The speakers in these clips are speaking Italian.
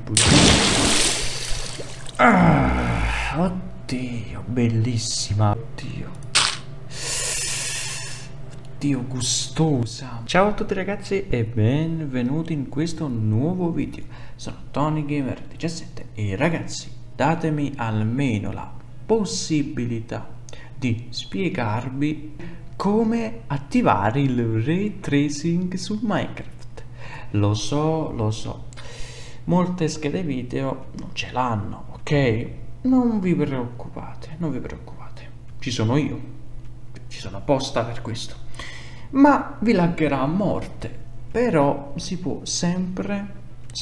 Oddio, bellissima. Oddio, gustosa. Ciao a tutti ragazzi e benvenuti in questo nuovo video. Sono TonyGamer17 e ragazzi, datemi almeno la possibilità di spiegarvi come attivare il ray tracing su Minecraft. Lo so, molte schede video non ce l'hanno, ok? Non vi preoccupate, ci sono io, ci sono apposta per questo, ma vi laggerà a morte, però si può sempre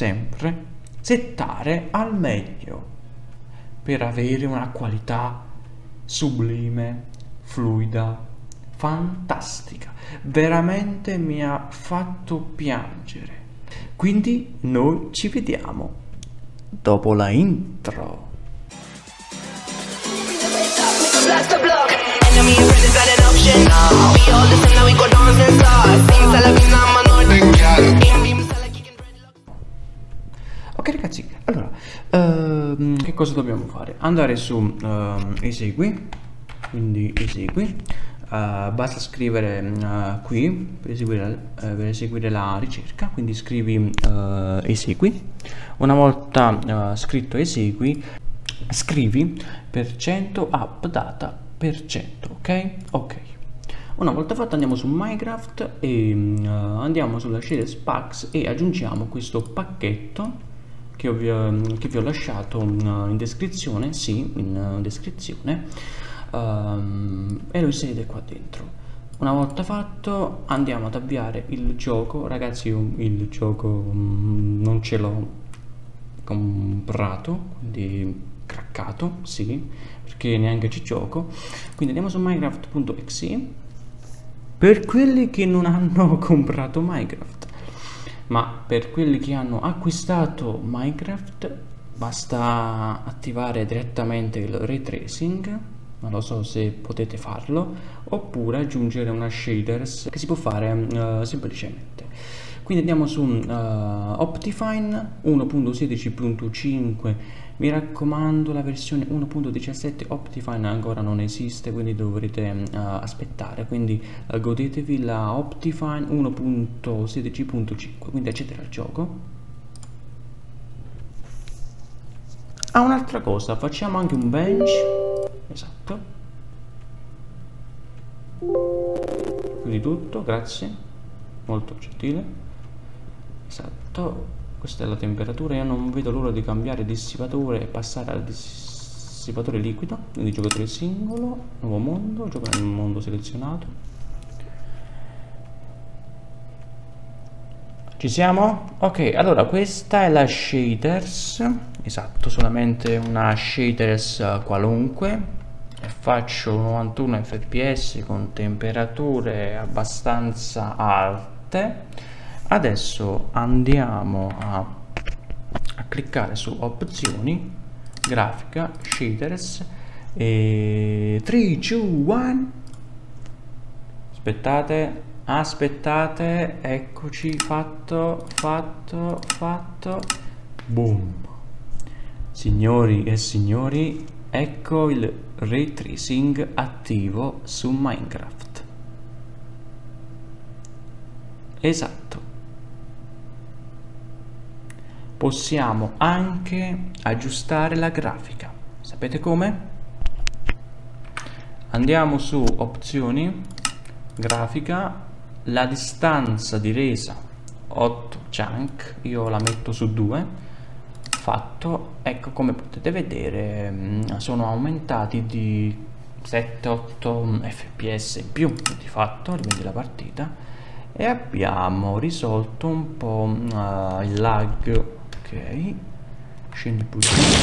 settare al meglio per avere una qualità sublime, fluida, fantastica. Veramente mi ha fatto piangere. Quindi noi ci vediamo dopo la intro. Ok ragazzi, allora che cosa dobbiamo fare? Andare su esegui, quindi esegui, basta scrivere qui per eseguire la ricerca, quindi scrivi esegui. Una volta scritto esegui, scrivi % updata %, ok. Una volta fatto andiamo su Minecraft e andiamo sulla shaders packs e aggiungiamo questo pacchetto che vi ho lasciato in descrizione, sì, in descrizione, e lo inserite qua dentro. Una volta fatto andiamo ad avviare il gioco. Ragazzi, io il gioco non ce l'ho comprato, quindi craccato, sì, perché neanche ci gioco. Quindi andiamo su minecraft.exe per quelli che non hanno comprato Minecraft, ma per quelli che hanno acquistato Minecraft basta attivare direttamente il ray tracing. Non lo so se potete farlo, oppure aggiungere una shaders che si può fare semplicemente. Quindi andiamo su Optifine 1.16.5. mi raccomando, la versione 1.17 Optifine ancora non esiste, quindi dovrete aspettare, quindi godetevi la Optifine 1.16.5, quindi accedere al gioco. Un'altra cosa, facciamo anche un bench, esatto, quindi tutto, grazie, molto gentile, esatto. Questa è la temperatura. Io non vedo l'ora di cambiare dissipatore e passare al dissipatore liquido. Quindi giocatore singolo, nuovo mondo, gioca nel mondo selezionato. Ci siamo? Ok, allora questa è la shaders, esatto, solamente una shaders qualunque, e faccio 91 fps con temperature abbastanza alte. Adesso andiamo a cliccare su opzioni, grafica, shaders e 3, 2, 1. Aspettate, eccoci, fatto, boom. Signori e signori, ecco il ray tracing attivo su Minecraft. Esatto. Possiamo anche aggiustare la grafica. Sapete come? Andiamo su opzioni, grafica, la distanza di resa 8 chunk, io la metto su 2, fatto. Ecco, come potete vedere sono aumentati di 7-8 fps in più, di fatto, quindi la partita, e abbiamo risolto un po' il lag. Ok, scendi pure.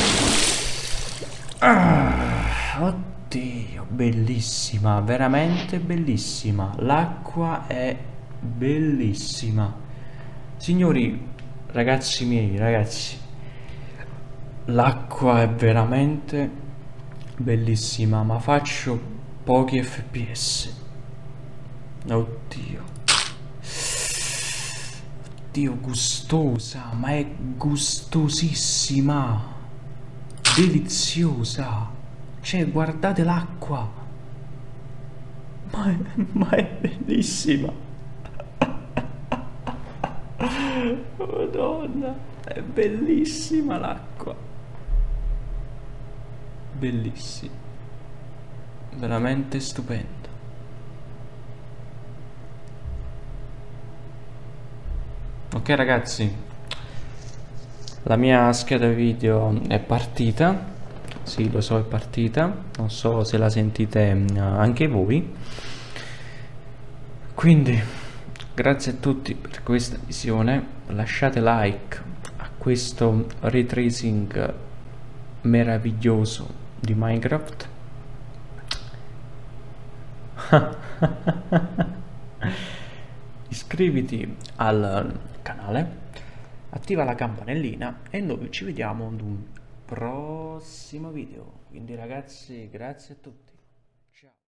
Oddio, bellissima, veramente bellissima. L'acqua è bellissima. Signori, ragazzi miei, ragazzi, l'acqua è veramente bellissima, ma faccio pochi fps. Oddio. Dio, gustosa, ma è gustosissima, deliziosa. Cioè, guardate l'acqua, ma è bellissima. Madonna, è bellissima l'acqua. Bellissima, veramente stupenda. Ok ragazzi, la mia scheda video è partita. Sì, lo so, è partita. Non so se la sentite anche voi. Quindi, grazie a tutti per questa visione. Lasciate like a questo ray tracing meraviglioso di Minecraft. Iscriviti al canale, attiva la campanellina e noi ci vediamo ad un prossimo video. Quindi ragazzi, grazie a tutti.